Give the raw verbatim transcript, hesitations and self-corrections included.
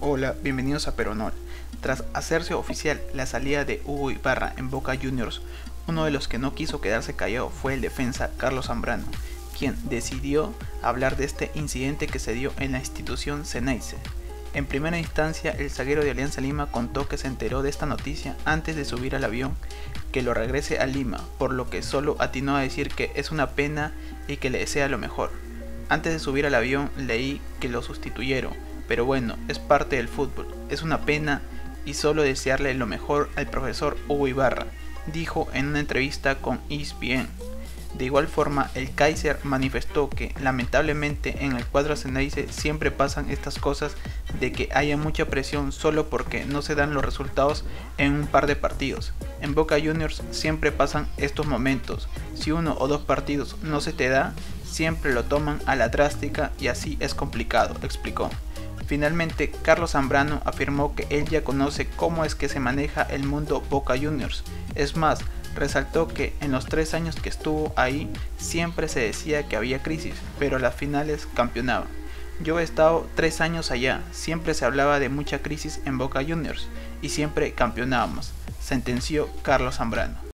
Hola, bienvenidos a Peronol. Tras hacerse oficial la salida de Hugo Ibarra en Boca Juniors, uno de los que no quiso quedarse callado fue el defensa Carlos Zambrano, quien decidió hablar de este incidente que se dio en la institución Xeneize. En primera instancia, el zaguero de Alianza Lima contó que se enteró de esta noticia antes de subir al avión que lo regrese a Lima, por lo que solo atinó a decir que es una pena y que le desea lo mejor. Antes de subir al avión leí que lo sustituyeron, pero bueno, es parte del fútbol, es una pena y solo desearle lo mejor al profesor Hugo Ibarra, dijo en una entrevista con E S P N. De igual forma, el Kaiser manifestó que lamentablemente en el cuadro Xeneize siempre pasan estas cosas de que haya mucha presión solo porque no se dan los resultados en un par de partidos. En Boca Juniors siempre pasan estos momentos, si uno o dos partidos no se te da, siempre lo toman a la drástica y así es complicado, explicó. Finalmente, Carlos Zambrano afirmó que él ya conoce cómo es que se maneja el mundo Boca Juniors. Es más, resaltó que en los tres años que estuvo ahí siempre se decía que había crisis, pero a las finales campeonaban. Yo he estado tres años allá, siempre se hablaba de mucha crisis en Boca Juniors y siempre campeonábamos, sentenció Carlos Zambrano.